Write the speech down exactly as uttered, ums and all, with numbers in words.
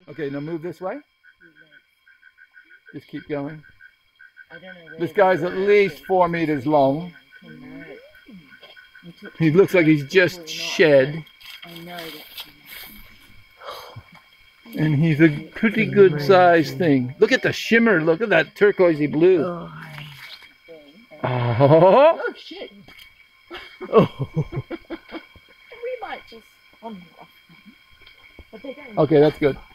Okay, now move this way. Just keep going. I don't know. This guy's at least four meters long. He looks like he's just shed. I know that. And he's a pretty good sized thing. Look at the shimmer. Look at that turquoisey blue. Oh, Oh, oh shit. oh. We might just. Um, but they don't. Okay, that's good.